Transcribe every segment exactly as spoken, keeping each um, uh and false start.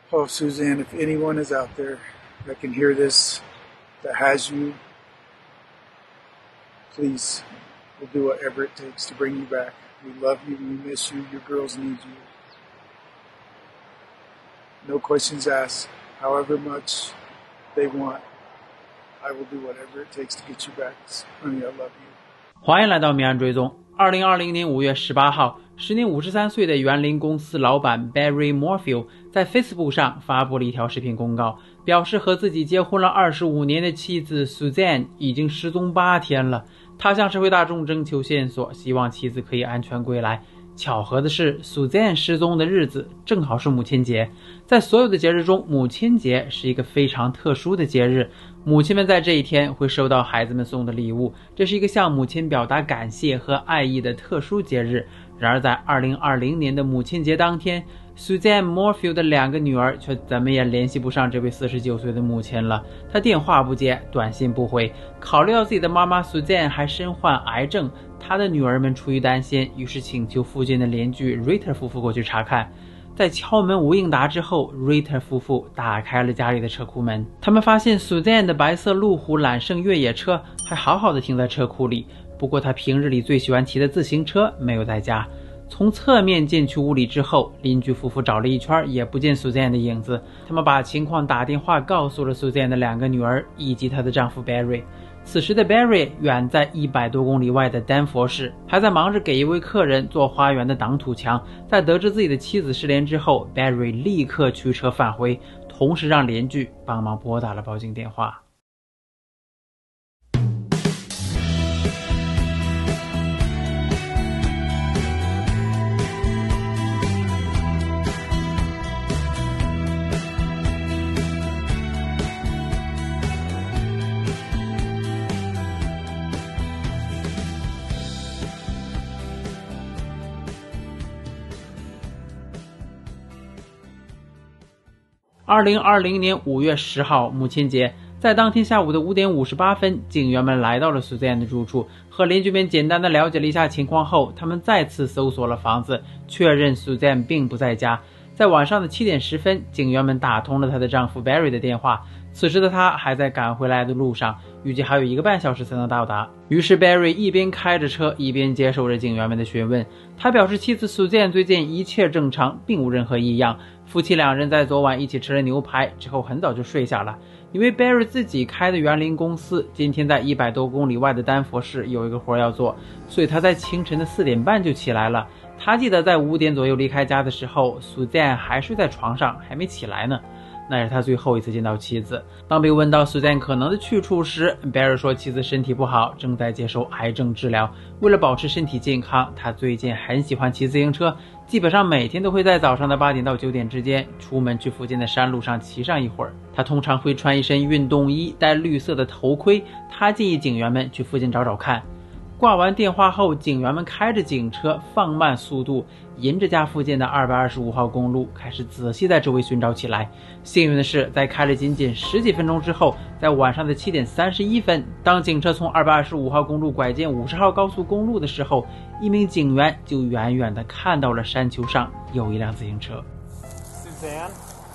Oh, Suzanne, if anyone is out there that can hear this, that has you, please, we'll do whatever it takes to bring you back. We love you, we miss you, your girls need you. No questions asked. However much they want, I will do whatever it takes to get you back. Honey, I love you. 欢迎来到谜案追踪。二零二零年五月十八号，时年五十三岁的园林公司老板 Barry Morfield 在 Facebook 上发布了一条视频公告，表示和自己结婚了二十五年的妻子 Suzanne 已经失踪八天了。他向社会大众征求线索，希望妻子可以安全归来。巧合的是 Suzanne 失踪的日子正好是母亲节。在所有的节日中，母亲节是一个非常特殊的节日，母亲们在这一天会收到孩子们送的礼物，这是一个向母亲表达感谢和爱意的特殊节日。然而在二零二零年的母亲节当天， Suzanne Morfield 的两个女儿却怎么也联系不上这位四十九岁的母亲了。她电话不接，短信不回。考虑到自己的妈妈 Suzanne 还身患癌症，她的女儿们出于担心，于是请求附近的邻居 Ritter 夫妇过去查看。在敲门无应答之后， Ritter 夫妇打开了家里的车库门，他们发现 Suzanne 的白色路虎揽胜越野车还好好的停在车库里，不过她平日里最喜欢骑的自行车没有在家。从侧面进去屋里之后，邻居夫妇找了一圈也不见 Suzanne 的影子，他们把情况打电话告诉了 Suzanne 的两个女儿以及她的丈夫 Barry。 此时的 Barry 远在一百多公里外的丹佛市，还在忙着给一位客人做花园的挡土墙。在得知自己的妻子失联之后， Barry 立刻驱车返回，同时让邻居帮忙拨打了报警电话。二零二零年五月十号，母亲节，在当天下午的五点五十八分，警员们来到了 Suzanne 的住处，和邻居们简单的了解了一下情况后，他们再次搜索了房子，确认 Suzanne 并不在家。在晚上的七点十分，警员们打通了她的丈夫 Barry 的电话，此时的他还在赶回来的路上，预计还有一个半小时才能到达。于是 Barry 一边开着车，一边接受着警员们的询问。他表示妻子 Suzanne 最近一切正常，并无任何异样。夫妻两人在昨晚一起吃了牛排之后很早就睡下了。因为 Barry 自己开的园林公司今天在一百多公里外的丹佛市有一个活要做，所以他在清晨的四点半就起来了。他记得在五点左右离开家的时候， Suzanne 还睡在床上，还没起来呢。那是他最后一次见到妻子。当被问到 Suzanne 可能的去处时， Barry 说妻子身体不好，正在接受癌症治疗。为了保持身体健康，他最近很喜欢骑自行车，基本上每天都会在早上的八点到九点之间出门去附近的山路上骑上一会儿。他通常会穿一身运动衣，戴绿色的头盔。他建议警员们去附近找找看。挂完电话后，警员们开着警车放慢速度，沿着家附近的二百二十五号公路开始仔细在周围寻找起来。幸运的是，在开了仅仅十几分钟之后，在晚上的七点三十一分，当警车从二百二十五号公路拐进五十号高速公路的时候，一名警员就远远地看到了山丘上有一辆自行车。 Suzanne?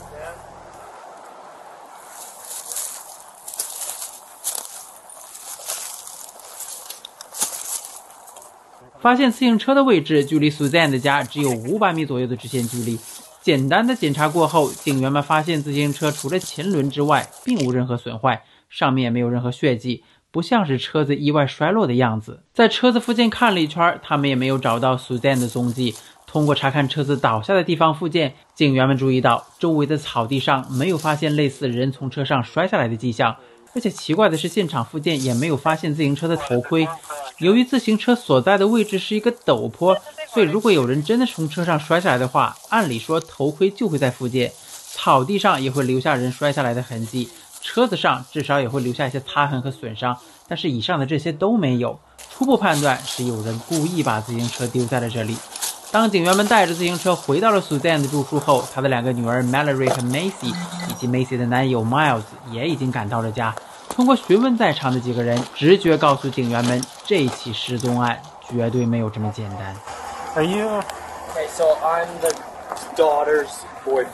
发现自行车的位置距离 Suzanne 的家只有五百米左右的直线距离。简单的检查过后，警员们发现自行车除了前轮之外并无任何损坏，上面也没有任何血迹，不像是车子意外摔落的样子。在车子附近看了一圈，他们也没有找到 Suzanne 的踪迹。通过查看车子倒下的地方附近，警员们注意到周围的草地上没有发现类似人从车上摔下来的迹象，而且奇怪的是，现场附近也没有发现自行车的头盔。由于自行车所在的位置是一个陡坡，所以如果有人真的从车上摔下来的话，按理说头盔就会在附近，草地上也会留下人摔下来的痕迹，车子上至少也会留下一些擦痕和损伤，但是以上的这些都没有。初步判断是有人故意把自行车丢在了这里。当警员们带着自行车回到了 Suzanne 的住处后，她的两个女儿 Mallory 和 Macy 以及 Macy 的男友 Miles 也已经赶到了家。通过询问在场的几个人，直觉告诉警员们，这起失踪案绝对没有这么简单。 Are you? Okay, so I'm the daughter's boyfriend.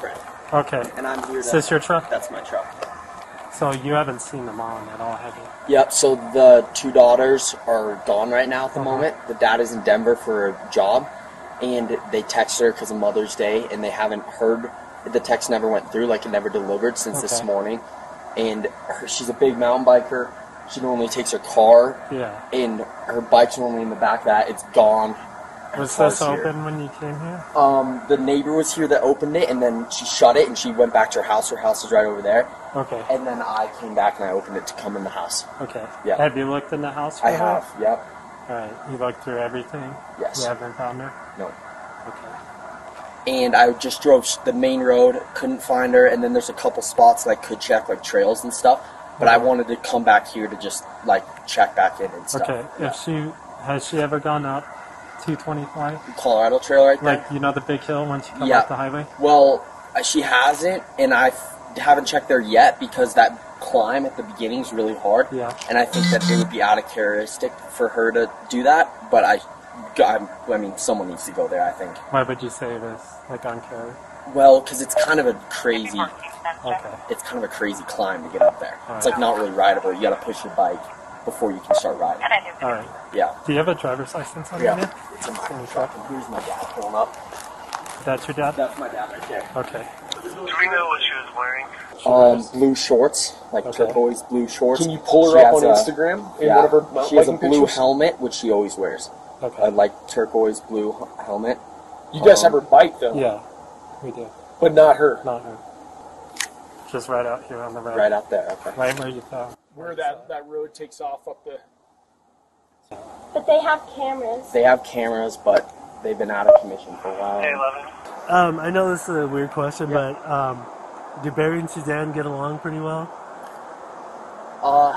Okay. And I'm here to... Is this your truck? That's my truck. So you haven't seen the mom at all, have you? Yep, so the two daughters are gone right now at the Uh-huh. moment. The dad is in Denver for a job, and they text her because of Mother's Day, and they haven't heard. The text never went through, like it never delivered since Okay. this morning. And her, she's a big mountain biker. She normally takes her car, Yeah. and her bike's normally in the back of that. It's gone. Her Was car's this here. open when you came here? Um, the neighbor was here that opened it, and then she shut it, and she went back to her house. Her house is right over there. Okay. And then I came back and I opened it to come in the house. Okay. Yeah. Have you looked in the house for I her? have, yep. Alright. You looked through everything? Yes. You haven't found her? No. Okay. And I just drove sh- the main road, couldn't find her, and then there's a couple spots that I could check, like trails and stuff, but I wanted to come back here to just, like, check back in and stuff. Okay. If she has she ever gone up two twenty-five? Colorado Trail right there? Like, you know the big hill once you come Yeah. off the highway? Well, uh, she hasn't, and I f- haven't checked there yet because that climb at the beginning is really hard, Yeah. and I think that it would be out of characteristic for her to do that, but I, I'm, I mean, someone needs to go there, I think. Why would you say it is like on carry? Well, because it's kind of a crazy... Okay. It's kind of a crazy climb to get up there. All It's right. like not really rideable. You got to push your bike before you can start riding. Alright. Yeah. Do you have a driver's license on you? Yeah. It's in my truck, and here's my dad pulling up. That's your dad? That's my dad right there. Okay. Do we know what she was wearing? Um, blue shorts, like Okay. turquoise blue shorts. Can you pull her She up on has a- Instagram in Yeah. one of her mountain She has a biking blue pictures? helmet, which she always wears. Okay. A like turquoise blue h- helmet. You guys Um, have her bike though, Yeah. We do. but not her. Not her. Just right out here on the road. Right out there. Okay. Right where you fell. Where that, that road takes off up the... But they have cameras. They have cameras, but they've been out of commission for a while. Hey, eleven. Um, I know this is a weird question, but um, do Barry and Suzanne get along pretty well? Uh,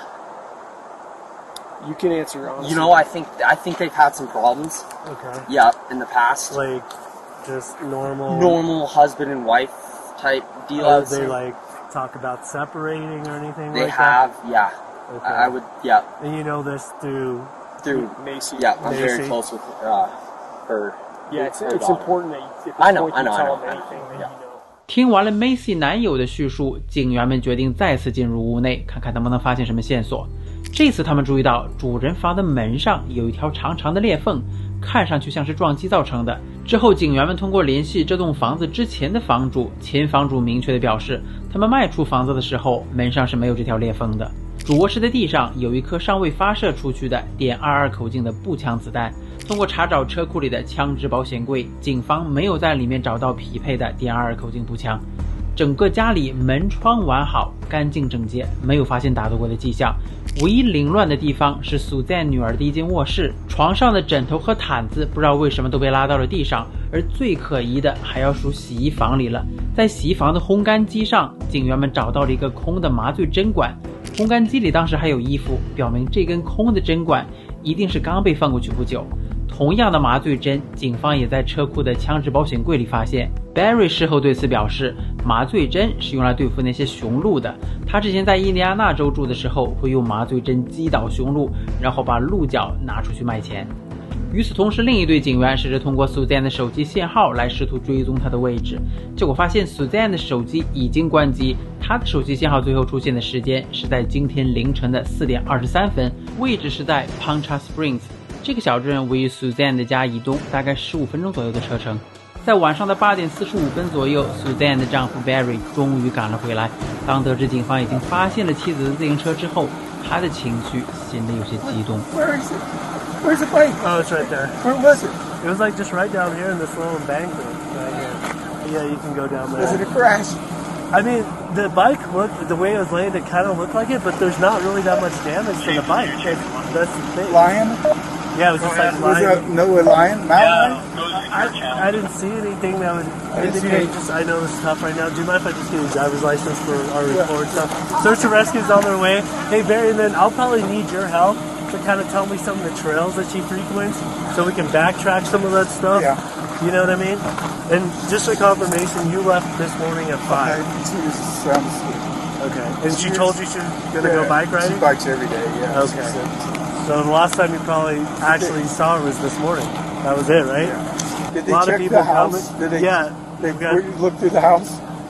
You can answer honestly. you know, I think I think they've had some problems. Okay. Yeah, in the past. Like, just normal. Normal husband and wife type deal. I Uh, would they say. like talk about separating or anything They like have, yeah. that? Okay. I I would, yeah. And you know this through. Through, Macy. yeah, I'm very Macy. close with uh, her. Yeah, it's, her it's daughter. important that you, at this I know, point I know, you I tell know, them I know. anything that Yeah. you know. 听完了 Macy 男友的叙述，警员们决定再次进入屋内，看看能不能发现什么线索。这次他们注意到主人房的门上有一条长长的裂缝，看上去像是撞击造成的。之后，警员们通过联系这栋房子之前的房主，前房主明确地表示，他们卖出房子的时候，门上是没有这条裂缝的。主卧室的地上有一颗尚未发射出去的点二二口径的步枪子弹。通过查找车库里的枪支保险柜，警方没有在里面找到匹配的点二二口径步枪。整个家里门窗完好，干净整洁，没有发现打斗过的迹象。唯一凌乱的地方是Suzanne女儿的一间卧室，床上的枕头和毯子不知道为什么都被拉到了地上。而最可疑的还要数洗衣房里了，在洗衣房的烘干机上，警员们找到了一个空的麻醉针管。烘干机里当时还有衣服，表明这根空的针管一定是刚被放过去不久。同样的麻醉针，警方也在车库的枪支保险柜里发现。Barry 事后对此表示，麻醉针是用来对付那些雄鹿的。他之前在印第安纳州住的时候，会用麻醉针击倒雄鹿，然后把鹿角拿出去卖钱。与此同时，另一队警员试着通过 Suzanne 的手机信号来试图追踪她的位置，结果发现 Suzanne 的手机已经关机，她的手机信号最后出现的时间是在今天凌晨的四点二十三分，位置是在 Poncha Springs。这个小镇位于 Suzanne 的家以东，大概十五分钟左右的车程。在晚上的八点四十五分左右 ，Suzanne 的丈夫 Barry 终于赶了回来。当得知警方已经发现了妻子的自行车之后，他的情绪显得有些激动。 Where is it? Where's the bike? Oh, it's right there. Where was it? It was like just right down here in this little embankment right here. Yeah, you can go down there. Was it a crash? I mean, the bike looked, the way it was laid, it kind of looked like it, but there's not really that much damage to the bike. That's the thing. Lion? Yeah, it was just like Was lying. it no a lion? Mountain lion? I, I didn't see anything that would didn't see indicate. any- Just, I know this is tough right now. Do you mind if I just get a driver's license for our record stuff? Search and rescue's on their way. Hey Barry, and then I'll probably need your help to kind of tell me some of the trails that she frequents, so we can backtrack some of that stuff. Yeah. You know what I mean? And just for confirmation, you left this morning at I, five. she was sound asleep. Okay. And she told you she was gonna go bike riding. She bikes every day, yeah. Okay. She said- So the last time you probably actually saw her was this morning. That was it, right? Yeah. Did A they lot of check people the house? comment- Did they, yeah, They we've got- looked through the house?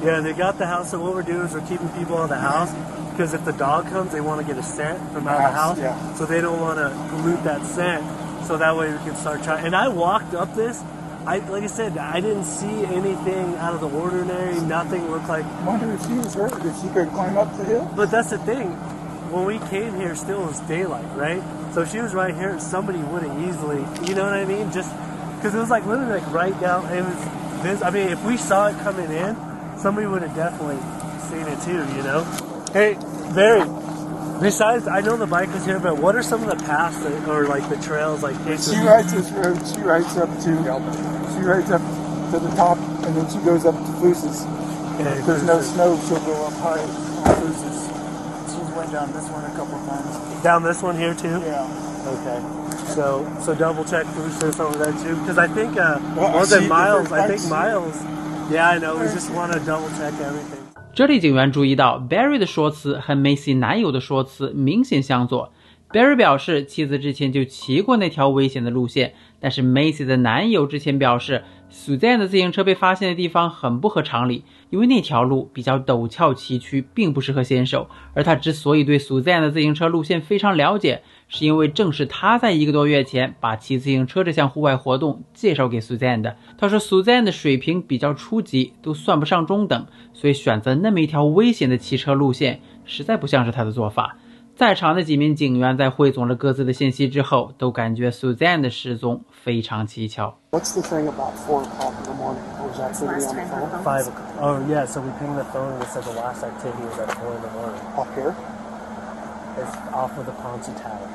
Yeah, they got the house. So what we're doing is we're keeping people out of the house because if the dog comes, they want to get a scent from out of the house. Yeah. So they don't want to pollute that scent. So that way we can start trying. And I walked up this. I like I said, I didn't see anything out of the ordinary. Nothing looked like. I wonder if she was hurt, if she could climb up the hill. But that's the thing. When we came here, still it was daylight, right? So if she was right here, somebody would have easily, you know what I mean? Just because it was like literally like right down. It was this. I mean, if we saw it coming in, somebody would have definitely seen it too, you know? Hey, Barry. Besides, I know the bike was here, but what are some of the paths that, or like the trails, like she rides this road. She rides up to. She rides up to the top, and then she goes up to Flus's. Okay, if there's no snow, she'll go up high on Flus's. She's went down this one a couple times. Down this one here too? Yeah. Okay. So, so double check Flus's over there too, because I think uh, well, was it Miles? I think Miles. Yeah, I know. We just want to double check everything. 这里警员注意到 Barry 的说辞和 Macy 男友的说辞明显相左。Barry 表示妻子之前就骑过那条危险的路线，但是 Macy 的男友之前表示 Suzanne 的自行车被发现的地方很不合常理，因为那条路比较陡峭崎岖，并不适合新手。而他之所以对 Suzanne 的自行车路线非常了解，是因为正是他在一个多月前把骑自行车这项户外活动介绍给 Suzanne 的。他说 Suzanne 的水平比较初级，都算不上中等，所以选择那么一条危险的骑车路线实在不像是他的做法。在场的几名警员在汇总了各自的信息之后，都感觉 Suzanne 的失踪非常蹊跷。 What's the thing about four o'clock in the morning? Was activity on the phone? Five o'clock. Oh yeah, so we pinged the phone and it said the last activity was at four in the morning. Up here? It's off of the Ponce Tower.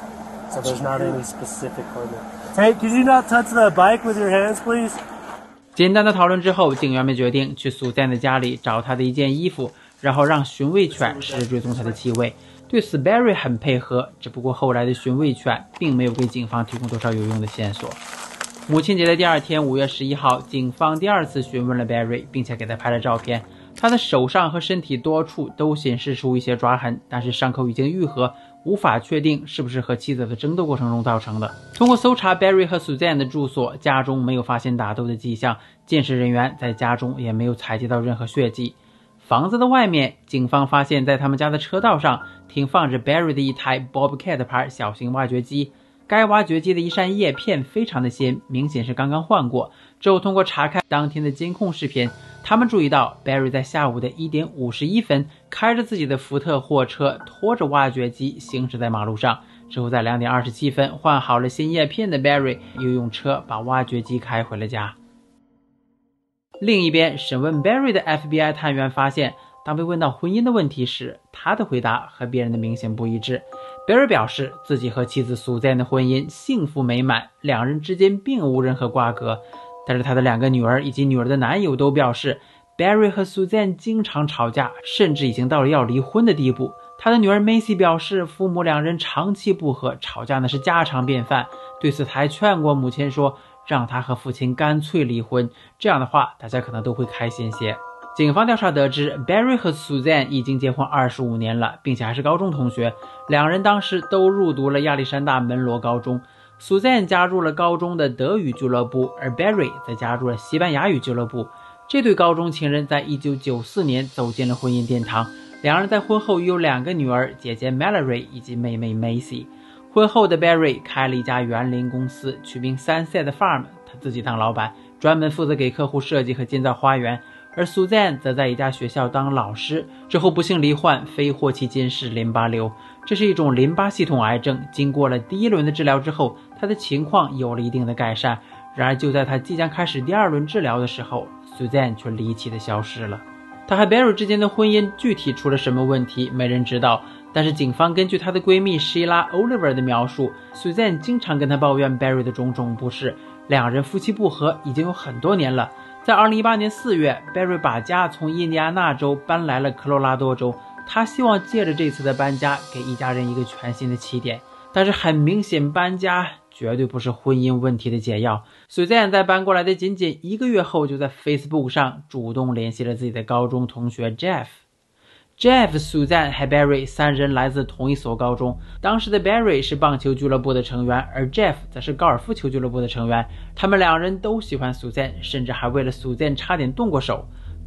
So there's not any specific coordinate. Hey, could you not touch the bike with your hands, please? 简单的讨论之后，警员们决定去 Suzanne 的家里找她的一件衣服，然后让寻味犬试着追踪她的气味。对此 Barry 很配合，只不过后来的寻味犬并没有给警方提供多少有用的线索。母亲节的第二天，五月十一号，警方第二次询问了 Barry， 并且给他拍了照片。他的手上和身体多处都显示出一些抓痕，但是伤口已经愈合，无法确定是不是和妻子的争斗过程中造成的。通过搜查 Barry 和 Suzanne 的住所，家中没有发现打斗的迹象，鉴识人员在家中也没有采集到任何血迹。房子的外面，警方发现在他们家的车道上停放着 Barry 的一台 Bobcat 牌小型挖掘机，该挖掘机的一扇叶片非常的新，明显是刚刚换过。之后通过查看当天的监控视频，他们注意到 Barry 在下午的一点五十一分开着自己的福特货车，拖着挖掘机行驶在马路上。之后在两点二十七分换好了新叶片的 Barry 又用车把挖掘机开回了家。另一边，审问 Barry 的 F B I 探员发现，当被问到婚姻的问题时，他的回答和别人的明显不一致。Barry 表示自己和妻子 Suzanne 的婚姻幸福美满，两人之间并无任何瓜葛。但是他的两个女儿以及女儿的男友都表示 Barry 和 Suzanne 经常吵架，甚至已经到了要离婚的地步。他的女儿 Macy 表示父母两人长期不和，吵架那是家常便饭。对此他还劝过母亲说，让他和父亲干脆离婚，这样的话大家可能都会开心些。警方调查得知 Barry 和 Suzanne 已经结婚二十五年了，并且还是高中同学，两人当时都入读了亚历山大门罗高中。 Suzanne 加入了高中的德语俱乐部，而 Barry 则加入了西班牙语俱乐部。这对高中情人在一九九四年走进了婚姻殿堂，两人在婚后有两个女儿，姐姐 Mallory 以及妹妹 Macy。婚后的 Barry 开了一家园林公司，取名 Sunset Farm， 他自己当老板，专门负责给客户设计和建造花园。而 Suzanne 则在一家学校当老师，之后不幸罹患非霍奇金氏淋巴瘤，这是一种淋巴系统癌症。经过了第一轮的治疗之后，他的情况有了一定的改善。然而就在他即将开始第二轮治疗的时候， Suzanne 却离奇的消失了。他和 Barry 之间的婚姻具体出了什么问题，没人知道。但是警方根据她的闺蜜 Sheila Oliver 的描述， Suzanne 经常跟她抱怨 Barry 的种种不是，两人夫妻不和已经有很多年了。在二零一八年四月 Barry 把家从印第安纳州搬来了科罗拉多州，他希望借着这次的搬家给一家人一个全新的起点。但是很明显，搬家绝对不是婚姻问题的解药。 Suzanne 在搬过来的仅仅一个月后，就在 Facebook 上主动联系了自己的高中同学 Jeff。Jeff、Suzanne 和 Barry 三人来自同一所高中，当时的 Barry 是棒球俱乐部的成员，而 Jeff 则是高尔夫球俱乐部的成员。他们两人都喜欢 Suzanne， 甚至还为了 Suzanne 差点动过手。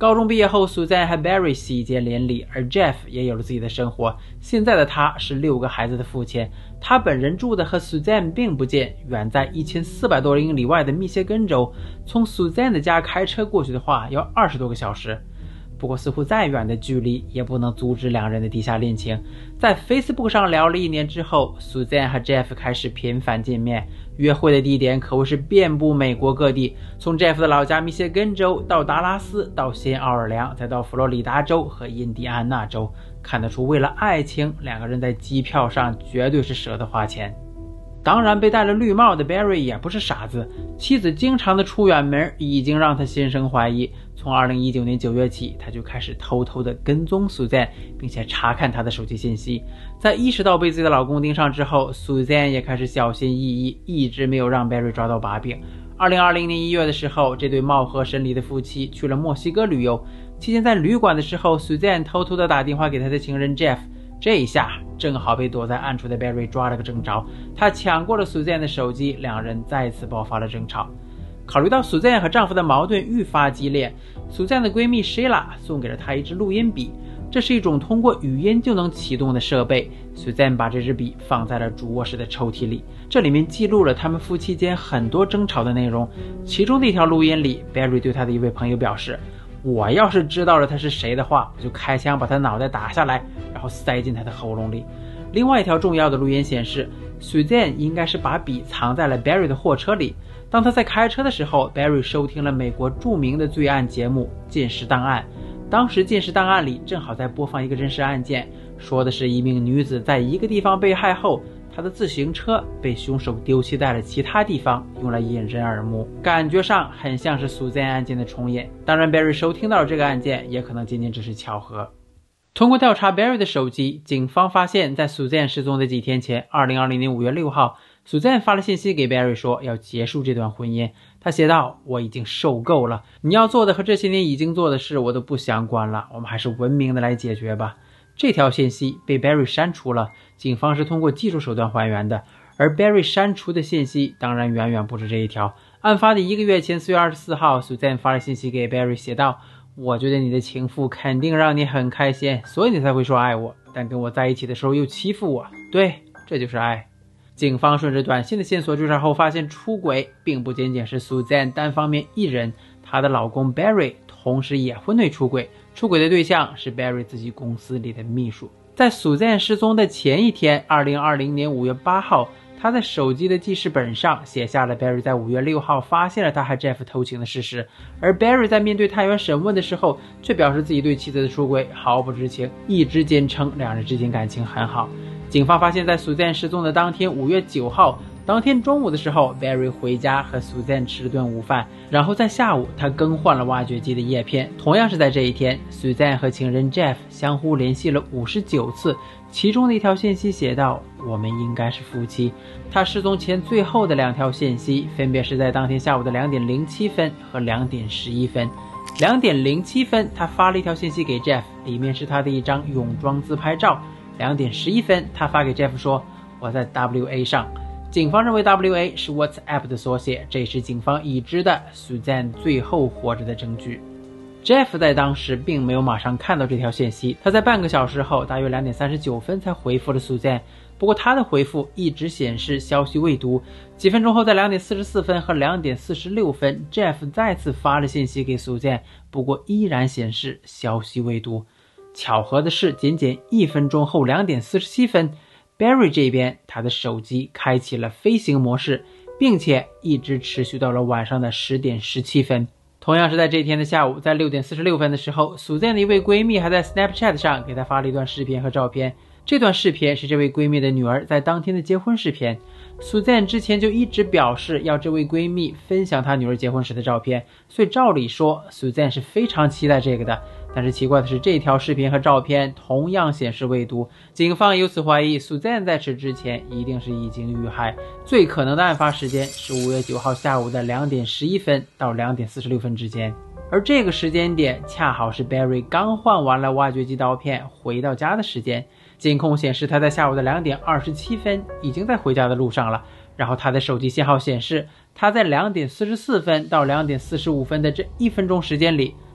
高中毕业后 Suzanne 和 Barry 喜结连理，而 Jeff 也有了自己的生活。现在的他是六个孩子的父亲，他本人住的和 Suzanne 并不近，远在一千四百多英里外的密歇根州，从 Suzanne 的家开车过去的话要二十多个小时。不过似乎再远的距离也不能阻止两人的地下恋情。在 Facebook 上聊了一年之后， Suzanne 和 Jeff 开始频繁见面，约会的地点可谓是遍布美国各地，从 Jeff 的老家密歇根州到达拉斯，到新奥尔良，再到佛罗里达州和印第安纳州。看得出为了爱情，两个人在机票上绝对是舍得花钱。当然，被戴了绿帽的 Barry 也不是傻子，妻子经常的出远门已经让他心生怀疑。从二零一九年九月起，他就开始偷偷的跟踪 Suzanne， 并且查看她的手机信息。在意识到被自己的老公盯上之后， Suzanne 也开始小心翼翼，一直没有让 Barry 抓到把柄。二零二零年一月的时候，这对貌合神离的夫妻去了墨西哥旅游，期间在旅馆的时候， Suzanne 偷偷的打电话给他的情人 Jeff，这一下正好被躲在暗处的 Barry 抓了个正着，他抢过了 Suzanne 的手机，两人再次爆发了争吵。考虑到 Suzanne 和丈夫的矛盾愈发激烈， Suzanne 的闺蜜 Sheila 送给了她一支录音笔，这是一种通过语音就能启动的设备。 Suzanne 把这支笔放在了主卧室的抽屉里，这里面记录了他们夫妻间很多争吵的内容。其中的一条录音里， Barry 对他的一位朋友表示，我要是知道了他是谁的话，我就开枪把他脑袋打下来，然后塞进他的喉咙里。另外一条重要的录音显示， Suzanne 应该是把笔藏在了 Barry 的货车里。当他在开车的时候， Barry 收听了美国著名的罪案节目《禁食档案》，当时《禁食档案》里正好在播放一个真实案件，说的是一名女子在一个地方被害后，她的自行车被凶手丢弃在了其他地方，用来引人耳目，感觉上很像是 Suzanne 案件的重演。当然 Barry 收听到了这个案件，也可能仅仅只是巧合。通过调查 Barry 的手机，警方发现在 Suzanne 失踪的几天前，二零二零年五月六号， Suzanne 发了信息给 Barry 说要结束这段婚姻。他写道，我已经受够了，你要做的和这些年已经做的事我都不想管了，我们还是文明的来解决吧。这条信息被 Barry 删除了，警方是通过技术手段还原的，而 Barry 删除的信息当然远远不止这一条。案发的一个月前四月二十四号， Suzanne 发了信息给 Barry 写道，我觉得你的情妇肯定让你很开心，所以你才会说爱我，但跟我在一起的时候又欺负我，对，这就是爱。警方顺着短信的线索追查后发现，出轨并不仅仅是 Suzanne 单方面一人，她的老公 Barry 同时也婚内出轨，出轨的对象是 Barry 自己公司里的秘书。在 Suzanne 失踪的前一天，二零二零年五月八号，他在手机的记事本上写下了 Barry 在五月六号发现了他和 Jeff 偷情的事实，而 Barry 在面对探员审问的时候，却表示自己对妻子的出轨毫不知情，一直坚称两人之间感情很好。警方发现，在 Suzanne 失踪的当天五月九号，当天中午的时候， Barry 回家和 Suzanne 吃了顿午饭，然后在下午他更换了挖掘机的叶片。同样是在这一天， Suzanne 和情人 Jeff 相互联系了五十九次，其中的一条信息写道，我们应该是夫妻。他失踪前最后的两条信息分别是在当天下午的两点零七分和两点十一分。两点零七分他发了一条信息给 Jeff， 里面是他的一张泳装自拍照。两点十一分他发给 Jeff 说，我在 W A 上。警方认为 W A 是 WhatsApp 的缩写，这也是警方已知的 Suzanne 最后活着的证据。Jeff 在当时并没有马上看到这条信息，他在半个小时后大约两点三十九分才回复了 Suzanne， 不过他的回复一直显示消息未读。几分钟后，在两点四十四分和两点四十六分 Jeff 再次发了信息给 Suzanne， 不过依然显示消息未读。巧合的是，仅仅一分钟后两点四十七分 Barry 这边他的手机开启了飞行模式，并且一直持续到了晚上的十点十七分。同样是在这一天的下午，在六点四十六分的时候， Suzanne 的一位闺蜜还在 Snapchat 上给她发了一段视频和照片。这段视频是这位闺蜜的女儿在当天的结婚视频。Suzanne 之前就一直表示要这位闺蜜分享她女儿结婚时的照片，所以照理说 Suzanne 是非常期待这个的。但是奇怪的是，这条视频和照片同样显示未读，警方由此怀疑 Suzanne 在此之前一定是已经遇害，最可能的案发时间是五月九号下午的两点十一分到两点四十六分之间，而这个时间点恰好是 Barry 刚换完了挖掘机刀片回到家的时间。监控显示他在下午的两点二十七分已经在回家的路上了，然后他的手机信号显示他在两点四十四分到两点四十五分的这一分钟时间里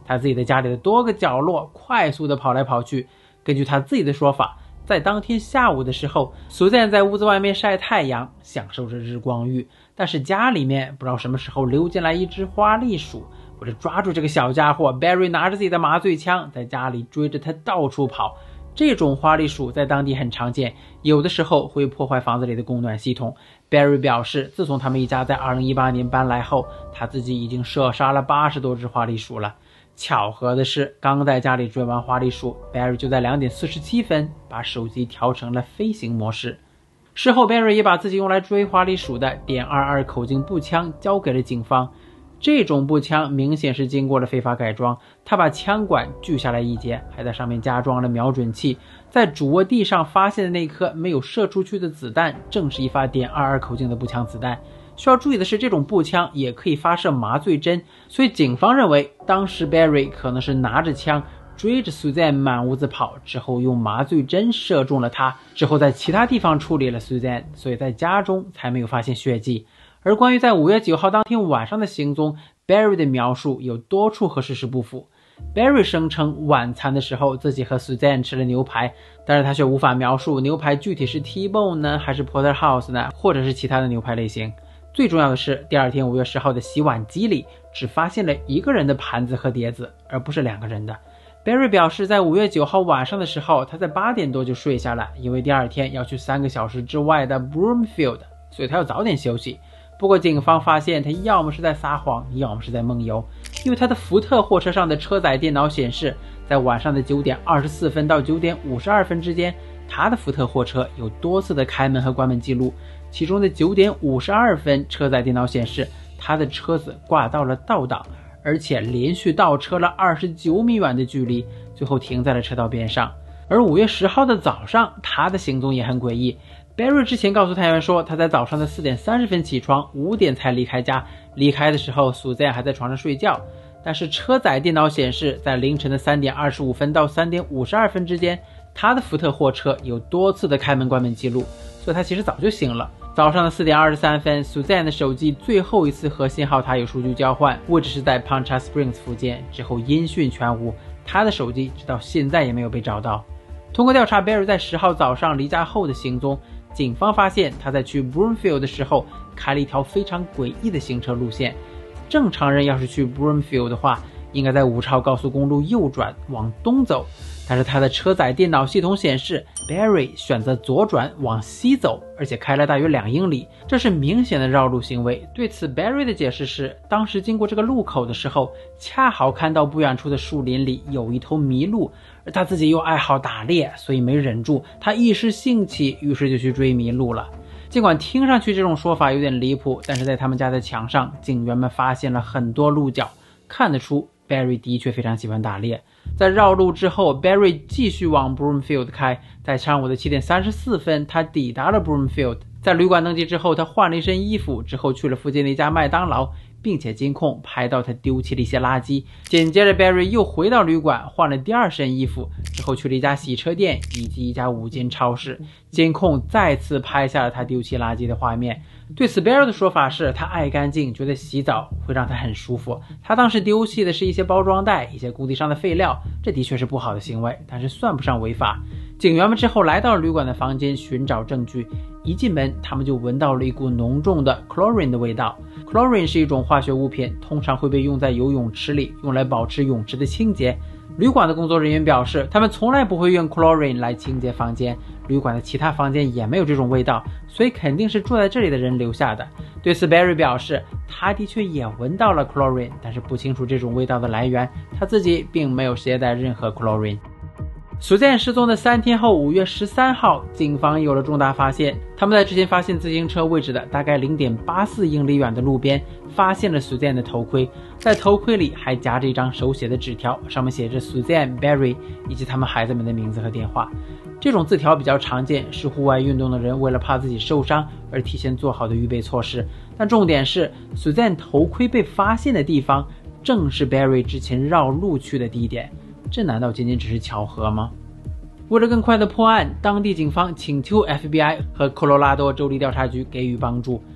他自己的家里的多个角落快速的跑来跑去。根据他自己的说法，在当天下午的时候，苏珊在屋子外面晒太阳，享受着日光浴，但是家里面不知道什么时候溜进来一只花栗鼠。为了抓住这个小家伙， Barry 拿着自己的麻醉枪在家里追着他到处跑。这种花栗鼠在当地很常见，有的时候会破坏房子里的供暖系统。Barry 表示，自从他们一家在二零一八年搬来后，他自己已经射杀了八十多只花栗鼠了。巧合的是，刚在家里追完花栗鼠， Barry 就在两点四十七分把手机调成了飞行模式。事后 Barry 也把自己用来追花栗鼠的点二二口径步枪交给了警方。这种步枪明显是经过了非法改装，他把枪管锯下来一截，还在上面加装了瞄准器。在主卧地上发现的那颗没有射出去的子弹，正是一发点二二口径的步枪子弹。需要注意的是，这种步枪也可以发射麻醉针，所以警方认为当时 Barry 可能是拿着枪追着 Suzanne 满屋子跑，之后用麻醉针射中了他，之后在其他地方处理了 Suzanne， 所以在家中才没有发现血迹。而关于在五月九号当天晚上的行踪， Barry 的描述有多处和事实不符。Barry 声称晚餐的时候自己和 Suzanne 吃了牛排，但是他却无法描述牛排具体是 T-bone 呢，还是 Porterhouse 呢，或者是其他的牛排类型。最重要的是，第二天五月十号的洗碗机里只发现了一个人的盘子和碟子，而不是两个人的。Barry 表示，在五月九号晚上的时候，他在八点多就睡下了，因为第二天要去三个小时之外的 Broomfield， 所以他要早点休息。不过警方发现他要么是在撒谎，要么是在梦游，因为他的福特货车上的车载电脑显示，在晚上的九点二十四分到九点五十二分之间，他的福特货车有多次的开门和关门记录。其中的九点五十二分，车载电脑显示他的车子挂到了倒档，而且连续倒车了二十九米远的距离，最后停在了车道边上。而五月十号的早上，他的行踪也很诡异。Barry 之前告诉探员说，他在早上的四点三十分起床，五点才离开家。离开的时候，苏珊还在床上睡觉。但是车载电脑显示，在凌晨的三点二十五分到三点五十二分之间，他的福特货车有多次的开门关门记录，所以他其实早就醒了。早上的四点二十三分， Suzanne 的手机最后一次和信号塔有数据交换，位置是在 Poncha Springs 附近，之后音讯全无，他的手机直到现在也没有被找到。通过调查 Barry 在十号早上离家后的行踪，警方发现他在去 Broomfield 的时候开了一条非常诡异的行车路线。正常人要是去 Broomfield 的话，应该在五朝高速公路右转往东走，但是他的车载电脑系统显示 Barry 选择左转往西走，而且开了大约两英里，这是明显的绕路行为。对此 Barry 的解释是，当时经过这个路口的时候，恰好看到不远处的树林里有一头麋鹿，而他自己又爱好打猎，所以没忍住，他一时兴起，于是就去追麋鹿了。尽管听上去这种说法有点离谱，但是在他们家的墙上，警员们发现了很多鹿角，看得出 Barry 的确非常喜欢打猎。在绕路之后， Barry 继续往 Broomfield 开，在上午的七点三十四分，他抵达了 Broomfield。在旅馆登记之后，他换了一身衣服，之后去了附近的一家麦当劳，并且监控拍到他丢弃了一些垃圾。紧接着 Barry 又回到旅馆，换了第二身衣服，之后去了一家洗车店以及一家五金超市，监控再次拍下了他丢弃垃圾的画面。对此 Barry 的说法是，他爱干净，觉得洗澡会让他很舒服。他当时丢弃的是一些包装袋，一些工地上的废料，这的确是不好的行为，但是算不上违法。警员们之后来到了旅馆的房间寻找证据，一进门他们就闻到了一股浓重的 chlorine 的味道。 chlorine 是一种化学物品，通常会被用在游泳池里，用来保持泳池的清洁。旅馆的工作人员表示，他们从来不会用 chlorine 来清洁房间，旅馆的其他房间也没有这种味道，所以肯定是住在这里的人留下的。对此 Barry 表示，他的确也闻到了 chlorine， 但是不清楚这种味道的来源，他自己并没有携带任何 chlorine。Suzanne 失踪的三天后，五月十三号，警方有了重大发现。他们在之前发现自行车位置的大概 零点八四英里远的路边，发现了 Suzanne 的头盔，在头盔里还夹着一张手写的纸条，上面写着 Suzanne、Barry 以及他们孩子们的名字和电话。这种字条比较常见，是户外运动的人为了怕自己受伤而提前做好的预备措施。但重点是 Suzanne 头盔被发现的地方正是 Barry 之前绕路去的地点，这难道仅仅只是巧合吗？为了更快的破案，当地警方请求 F B I 和科罗拉多州立调查局给予帮助。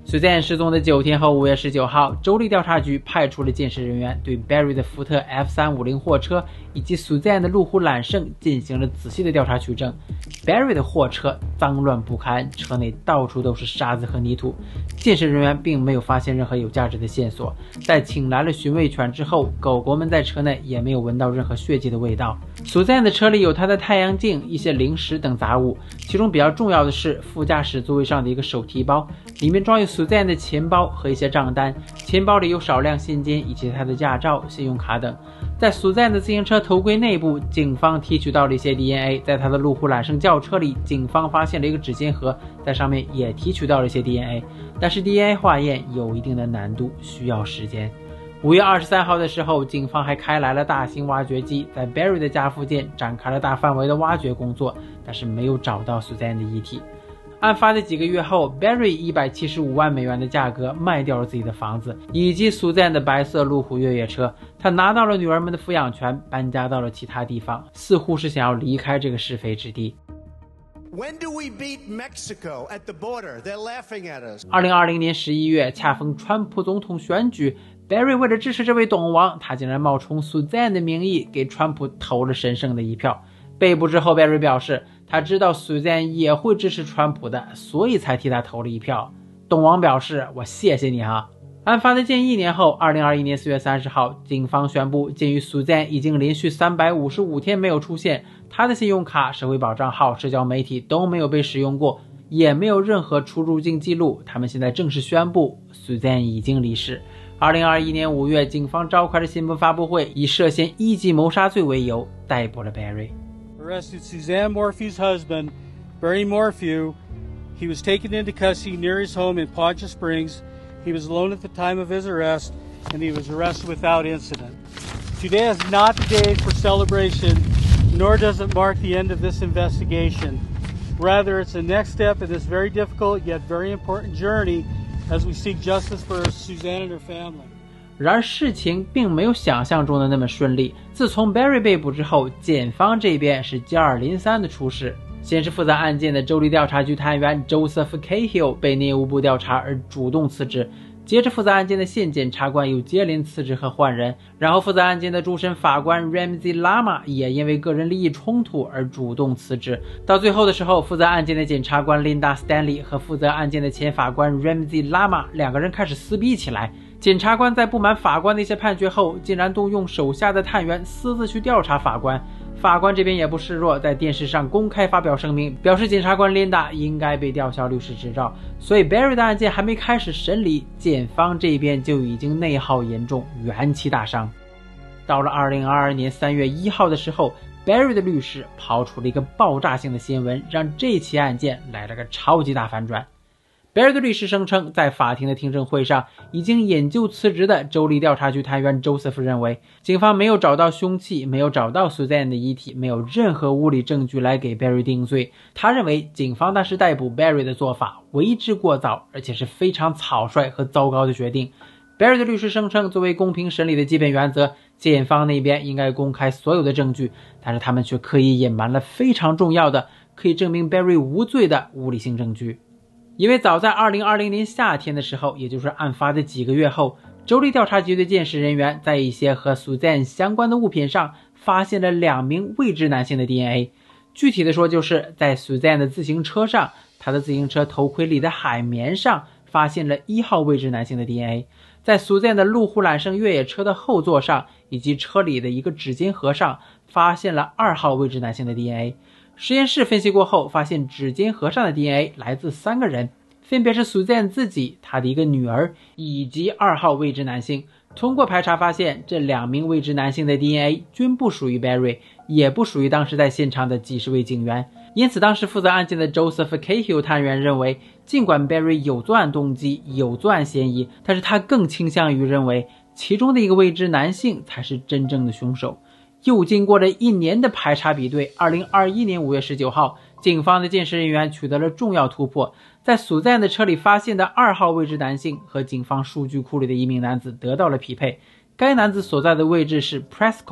Suzanne 失踪的九天后，五月十九号，州立调查局派出了监视人员对 Barry 的福特 F 三五零 货车以及 Suzanne 的路虎揽胜进行了仔细的调查取证。Barry 的货车脏乱不堪，车内到处都是沙子和泥土，监视人员并没有发现任何有价值的线索。在请来了寻味犬之后，狗狗们在车内也没有闻到任何血迹的味道。Suzanne 的车里有她的太阳镜、一些零食等杂物，其中比较重要的是副驾驶座位上的一个手提包，里面装有Suzanne 的钱包和一些账单，钱包里有少量现金以及她的驾照、信用卡等。在Suzanne的自行车头盔内部，警方提取到了一些 D N A， 在她的路虎揽胜轿车里，警方发现了一个指尖盒，在上面也提取到了一些 D N A， 但是 D N A 化验有一定的难度，需要时间。五月二十三号的时候，警方还开来了大型挖掘机，在 Barry 的家附近展开了大范围的挖掘工作，但是没有找到Suzanne的遗体。案发的几个月后 ，Barry 一百七十五万美元的价格卖掉了自己的房子，以及Suzanne的白色路虎越野车。他拿到了女儿们的抚养权，搬家到了其他地方，似乎是想要离开这个是非之地。 When do we beat Mexico at the border? They're laughing at us. 二零二零年十一月，恰逢川普总统选举 ，Barry 为了支持这位董王，他竟然冒充Suzanne的名义给川普投了神圣的一票。被捕之后 ，Barry 表示，他知道Suzanne也会支持川普的，所以才替他投了一票。董王表示：“我谢谢你哈。”案发的近一年后，二零二一年四月三十号，警方宣布，鉴于Suzanne已经连续三百五十五天没有出现，他的信用卡、社会保障号、社交媒体都没有被使用过，也没有任何出入境记录。他们现在正式宣布，Suzanne已经离世。二零二一年五月，警方召开了新闻发布会，以涉嫌一级谋杀罪为由逮捕了 Barry。Arrested Suzanne Morphew's husband, Barry Morphew. He was taken into custody near his home in Poncha Springs. He was alone at the time of his arrest, and he was arrested without incident. Today is not the day for celebration, nor does it mark the end of this investigation. Rather, it's the next step in this very difficult yet very important journey as we seek justice for Suzanne and her family. 然而事情并没有想象中的那么顺利。自从 Barry 被捕之后，检方这边是接二连三的出事。先是负责案件的州立调查局探员 Joseph Cahill 被内务部调查而主动辞职，接着负责案件的县检察官又接连辞职和换人，然后负责案件的主审法官 Ramsey Lama 也因为个人利益冲突而主动辞职。到最后的时候，负责案件的检察官 Linda Stanley 和负责案件的前法官 Ramsey Lama 两个人开始撕逼起来。检察官在不满法官的一些判决后，竟然动用手下的探员私自去调查法官。法官这边也不示弱，在电视上公开发表声明，表示检察官 Linda 应该被吊销律师执照。所以 Barry 的案件还没开始审理，检方这边就已经内耗严重，元气大伤。到了二零二二年三月一号的时候， Barry 的律师抛出了一个爆炸性的新闻，让这起案件来了个超级大反转。Barry 的律师声称，在法庭的听证会上，已经引咎辞职的州立调查局探员 Joseph 认为，警方没有找到凶器，没有找到 Suzanne 的遗体，没有任何物理证据来给 Barry 定罪。他认为，警方当时逮捕 Barry 的做法为之过早，而且是非常草率和糟糕的决定。Barry 的律师声称，作为公平审理的基本原则，检方那边应该公开所有的证据，但是他们却刻意隐瞒了非常重要的，可以证明 Barry 无罪的物理性证据。因为早在二零二零年夏天的时候，也就是案发的几个月后，州立调查局的监视人员在一些和 Suzanne 相关的物品上发现了两名未知男性的 D N A。 具体的说，就是在 Suzanne 的自行车上，她的自行车头盔里的海绵上发现了一号未知男性的 D N A， 在 Suzanne 的路虎揽胜越野车的后座上以及车里的一个指尖盒上发现了二号未知男性的 D N A。实验室分析过后，发现指尖盒上的 D N A 来自三个人，分别是 Suzanne 自己、她的一个女儿以及二号未知男性。通过排查发现，这两名未知男性的 D N A 均不属于 Barry， 也不属于当时在现场的几十位警员。因此，当时负责案件的 Joseph Cahill 探员认为，尽管 Barry 有作案动机、有作案嫌疑，但是他更倾向于认为其中的一个未知男性才是真正的凶手。又经过了一年的排查比对，二零二一年五月十九号，警方的监视人员取得了重要突破，在Suzanne的车里发现的二号未知男性和警方数据库里的一名男子得到了匹配。该男子所在的位置是 Prescott，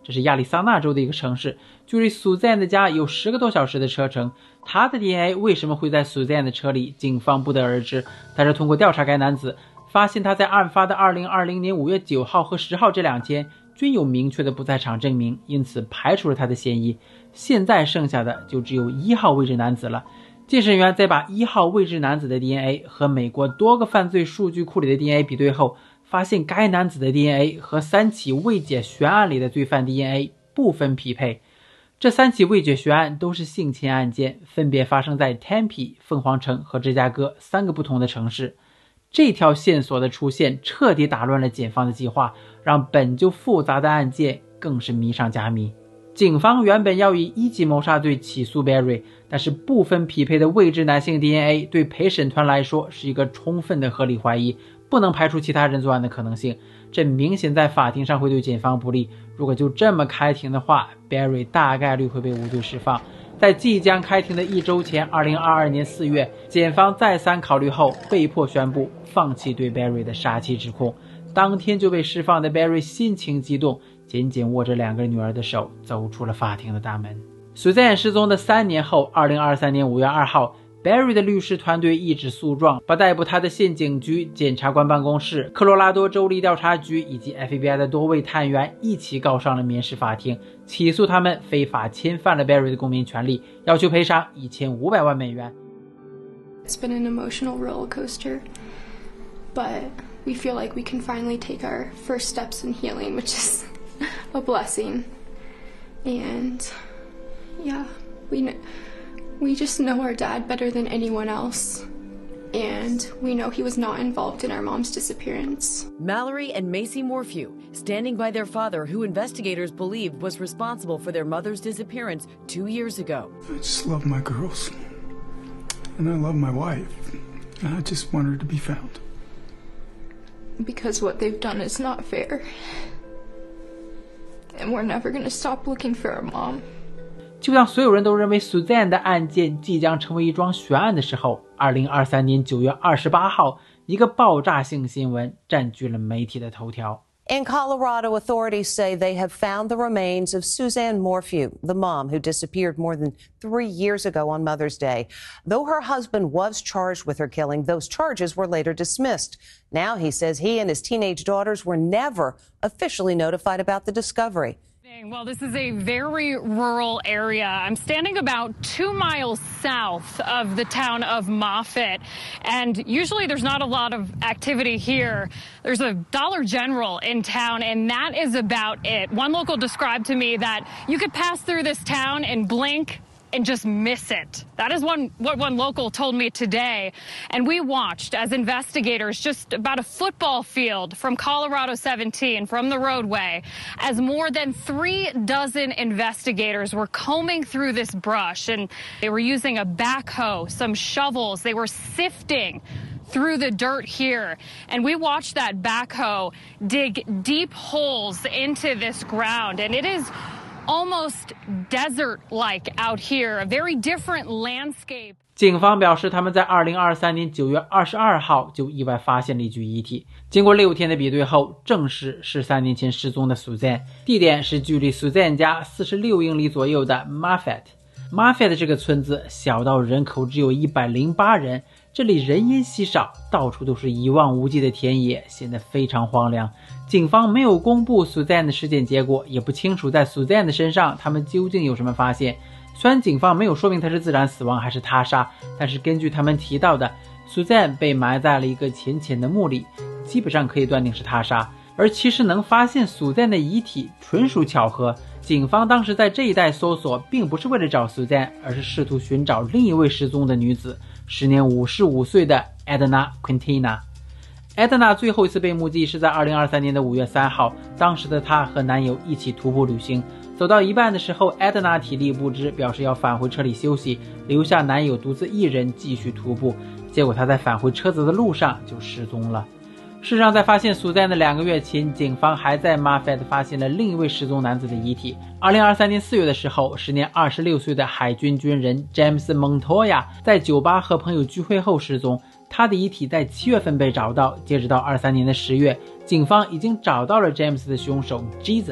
这是亚利桑那州的一个城市，距离 Suzanne 的家有十个多小时的车程。他的 D N A 为什么会在 Suzanne 的车里，警方不得而知。但是通过调查该男子，发现他在案发的二零二零年五月九号和十号这两天均有明确的不在场证明，因此排除了他的嫌疑。现在剩下的就只有一号未知男子了。鉴审员在把一号未知男子的 D N A 和美国多个犯罪数据库里的 D N A 比对后，发现该男子的 D N A 和三起未解悬案里的罪犯 D N A 不分匹配。这三起未解悬案都是性侵案件，分别发生在 Tempe、凤凰城和芝加哥三个不同的城市。这条线索的出现彻底打乱了检方的计划，让本就复杂的案件更是迷上加迷。警方原本要以一级谋杀罪起诉 Barry， 但是不分匹配的未知男性 D N A 对陪审团来说是一个充分的合理怀疑，不能排除其他人作案的可能性。这明显在法庭上会对检方不利，如果就这么开庭的话， Barry 大概率会被无罪释放。在即将开庭的一周前，二零二二年四月，检方再三考虑后被迫宣布放弃对 Barry 的杀妻指控。当天就被释放的 Barry 心情激动，紧紧握着两个女儿的手走出了法庭的大门。Suzanne 失踪的三年后，二零二三年五月二号， Barry 的律师团队一纸诉状，把逮捕他的县警局、检察官办公室、科罗拉多州立调查局以及 F B I 的多位探员一起告上了民事法庭，起诉他们非法侵犯了 Barry 的公民权利，要求赔偿一千五百万美元。 It's been an emotional roller coaster, but we feel like we can finally take our first steps in healing, which is a blessing. And yeah, we know, we just know our dad better than anyone else. And we know he was not involved in our mom's disappearance. Mallory and Macy Morphew, standing by their father, who investigators believed was responsible for their mother's disappearance two years ago. I just love my girls. And I love my wife. And I just want her to be found. Because what they've done is not fair. And we're never going to stop looking for our mom. 就当所有人都认为 Suzanne 的案件即将成为一桩悬案的时候，二零二三年九月二十八号，一个爆炸性新闻占据了媒体的头条。 In Colorado, authorities say they have found the remains of Suzanne Morphew, the mom who disappeared more than three years ago on Mother's Day. Though her husband was charged with her killing, those charges were later dismissed. Now he says he and his teenage daughters were never officially notified about the discovery. Well, this is a very rural area. I'm standing about two miles south of the town of Moffett, and usually there's not a lot of activity here. There's a Dollar General in town, and that is about it. One local described to me that you could pass through this town and blink and just miss it. That is one, what one local told me today. And we watched as investigators just about a football field from Colorado seventeen, from the roadway, as more than three dozen investigators were combing through this brush, and they were using a backhoe, some shovels. They were sifting through the dirt here, and we watched that backhoe dig deep holes into this ground, and it is almost desert-like out here, a very different landscape. 警方表示，他们在二零二三年九月二十二号就意外发现了一具遗体。经过六天的比对后，证实是三年前失踪的 Suzanne， 地点是距离 Suzanne 家四十六英里左右的 Moffett。Moffett 这个村子小到人口只有一百零八人，这里人烟稀少，到处都是一望无际的田野，显得非常荒凉。警方没有公布 Suzanne 的尸检结果，也不清楚在 Suzanne 的身上他们究竟有什么发现。虽然警方没有说明她是自然死亡还是他杀，但是根据他们提到的， Suzanne 被埋在了一个浅浅的墓里，基本上可以断定是他杀。而其实能发现 Suzanne 的遗体纯属巧合，警方当时在这一带搜索并不是为了找 Suzanne， 而是试图寻找另一位失踪的女子，时年五十五岁的 Edna Quintana。Edna 最后一次被目击是在二零二三年的五月三号，当时的她和男友一起徒步旅行，走到一半的时候 Edna 体力不支，表示要返回车里休息，留下男友独自一人继续徒步，结果她在返回车子的路上就失踪了。事实上，在发现 Suzanne 的两个月前，警方还在 Moffett 发现了另一位失踪男子的遗体。二零二三年四月的时候，时年二十六岁的海军军人 James Montoya 在酒吧和朋友聚会后失踪，他的遗体在七月份被找到。截止到二三年的十月，警方已经找到了 James 的凶手 Jesus。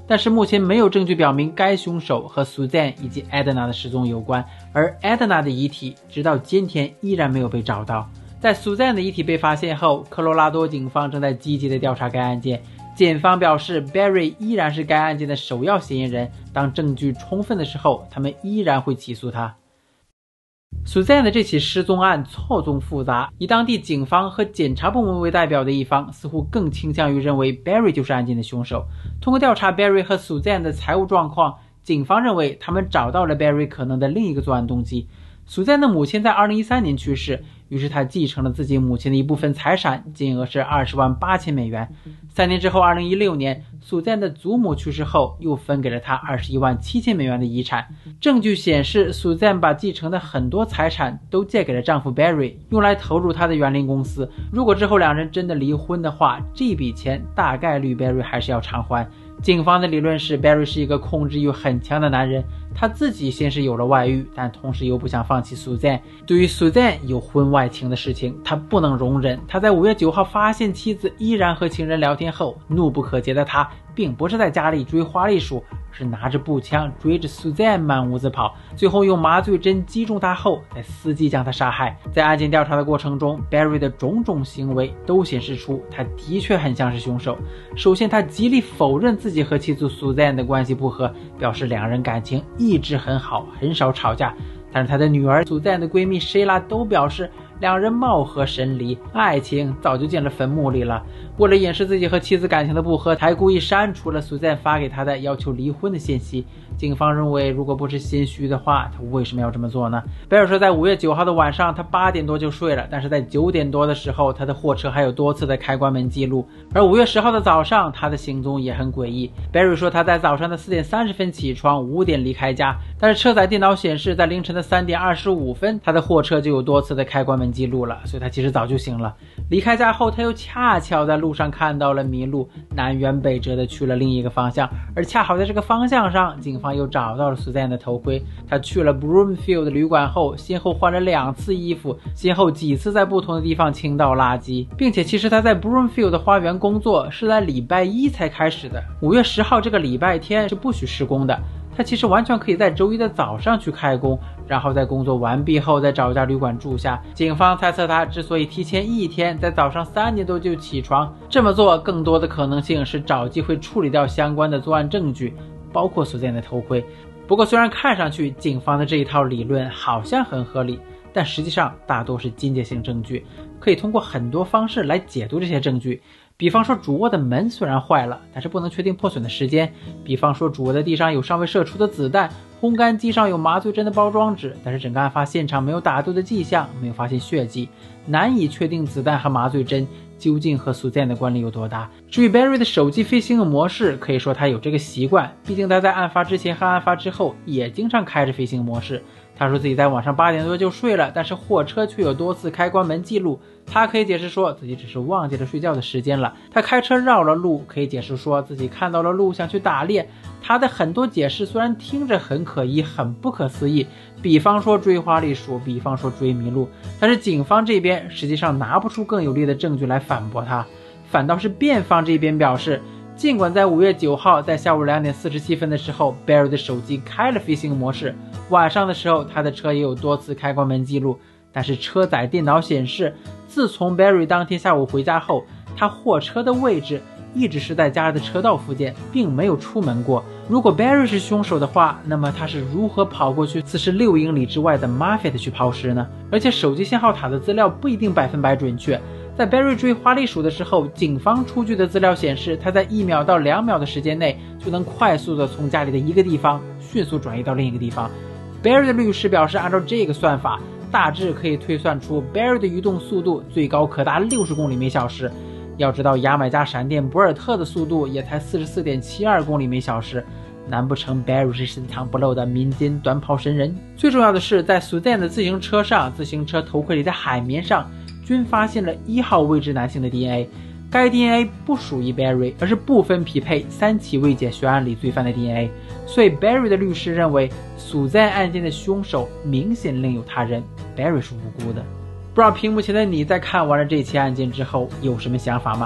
但是目前没有证据表明该凶手和 Suzanne 以及 Edna 的失踪有关，而 Edna 的遗体直到今天依然没有被找到。在 Suzanne 的遗体被发现后，科罗拉多警方正在积极地调查该案件。检方表示 Barry 依然是该案件的首要嫌疑人，当证据充分的时候，他们依然会起诉他。Suzanne 的这起失踪案错综复杂，以当地警方和检察部门为代表的一方似乎更倾向于认为 Barry 就是案件的凶手。通过调查 Barry 和 Suzanne 的财务状况，警方认为他们找到了 Barry 可能的另一个作案动机。Suzanne 的母亲在二零一三年去世，于是他继承了自己母亲的一部分财产，金额是二十万八千美元。三年之后，二零一六年 Suzanne 的祖母去世后，又分给了他二十一万七千美元的遗产。证据显示 Suzanne 把继承的很多财产都借给了丈夫 Barry， 用来投入他的园林公司。如果之后两人真的离婚的话，这笔钱大概率 Barry 还是要偿还。警方的理论是 Barry 是一个控制欲很强的男人，他自己先是有了外遇，但同时又不想放弃 Suzanne。 对于 Suzanne 有婚外情的事情，他不能容忍。他在五月九号发现妻子依然和情人聊天后，怒不可遏的他并不是在家里追花栗鼠，是拿着步枪追着 Suzanne 满屋子跑，最后用麻醉针击中她后再伺机将她杀害。在案件调查的过程中， Barry 的种种行为都显示出他的确很像是凶手。首先，他极力否认自己和妻子 Suzanne 的关系不和，表示两人感情一直很好，很少吵架。但是他的女儿 Suzanne 的闺蜜 Sheila 都表示两人貌合神离，爱情早就进了坟墓里了。为了掩饰自己和妻子感情的不和，他还故意删除了 Suzanne 发给他的要求离婚的信息。警方认为，如果不是心虚的话，他为什么要这么做呢？贝尔说，在五月九号的晚上，他八点多就睡了，但是在九点多的时候，他的货车还有多次的开关门记录。而五月十号的早上，他的行踪也很诡异。Barry 说，他在早上的四点三十分起床，五点离开家，但是车载电脑显示，在凌晨的三点二十五分，他的货车就有多次的开关门记录了，所以他其实早就醒了。离开家后，他又恰巧在路上看到了麋鹿，南辕北辙的去了另一个方向，而恰好在这个方向上，警方又找到了 Suzanne 的头盔。他去了 Broomfield 旅馆后，先后换了两次衣服，先后几次在不同的地方倾倒垃圾，并且其实他在 Broomfield 的花园工作是在礼拜一才开始的。五月十号这个礼拜天是不许施工的，他其实完全可以在周一的早上去开工，然后在工作完毕后再找一家旅馆住下。警方猜测他之所以提前一天在早上三点多就起床，这么做更多的可能性是找机会处理掉相关的作案证据，包括Suzanne的头盔。不过虽然看上去警方的这一套理论好像很合理，但实际上大多是间接性证据，可以通过很多方式来解读这些证据。比方说，主卧的门虽然坏了，但是不能确定破损的时间。比方说，主卧的地上有尚未射出的子弹，烘干机上有麻醉针的包装纸，但是整个案发现场没有打斗的迹象，没有发现血迹，难以确定子弹和麻醉针究竟和 Suzanne 的关联有多大。至于 Barry 的手机飞行模式，可以说他有这个习惯，毕竟他在案发之前和案发之后也经常开着飞行模式。他说自己在晚上八点多就睡了，但是货车却有多次开关门记录。他可以解释说自己只是忘记了睡觉的时间了。他开车绕了路，可以解释说自己看到了鹿想去打猎。他的很多解释虽然听着很可疑，很不可思议，比方说追花栗鼠，比方说追麋鹿，但是警方这边实际上拿不出更有力的证据来反驳他。反倒是辩方这边表示，尽管在五月九号在下午两点四十七分的时候 Barry 的手机开了飞行模式，晚上的时候他的车也有多次开关门记录，但是车载电脑显示，自从 Barry 当天下午回家后，他货车的位置一直是在家的车道附近，并没有出门过。如果 Barry 是凶手的话，那么他是如何跑过去四十六英里之外的 Moffett 去抛尸呢？而且手机信号塔的资料不一定百分百准确，在 Barry 追花栗鼠的时候，警方出具的资料显示，他在一秒到两秒的时间内就能快速的从家里的一个地方迅速转移到另一个地方。Barry 的律师表示，按照这个算法，大致可以推算出 Barry 的移动速度最高可达六十公里每小时。要知道，牙买加闪电博尔特的速度也才 四十四点七二公里每小时，难不成 Barry 是深藏不露的民间短跑神人？最重要的是，在 Suzanne 的自行车上、自行车头盔里的海绵上均发现了一号未知男性的 D N A， 该 D N A 不属于 Barry， 而是部分匹配三起未解悬案里罪犯的 D N A， 所以 Barry 的律师认为 Suzanne 案件的凶手明显另有他人， Barry 是无辜的。不知道屏幕前的你在看完了这起案件之后有什么想法吗？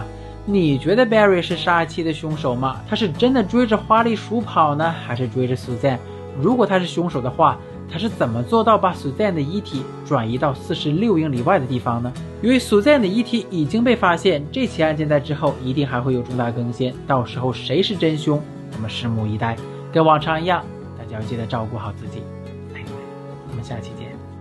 你觉得 Barry 是杀妻的凶手吗？他是真的追着花栗鼠跑呢，还是追着 Suzanne？ 如果他是凶手的话，他是怎么做到把 Suzanne 的遗体转移到四十六英里外的地方呢？由于 Suzanne 的遗体已经被发现，这起案件在之后一定还会有重大更新，到时候谁是真凶，我们拭目以待。跟往常一样，大家要记得照顾好自己。我们下期见。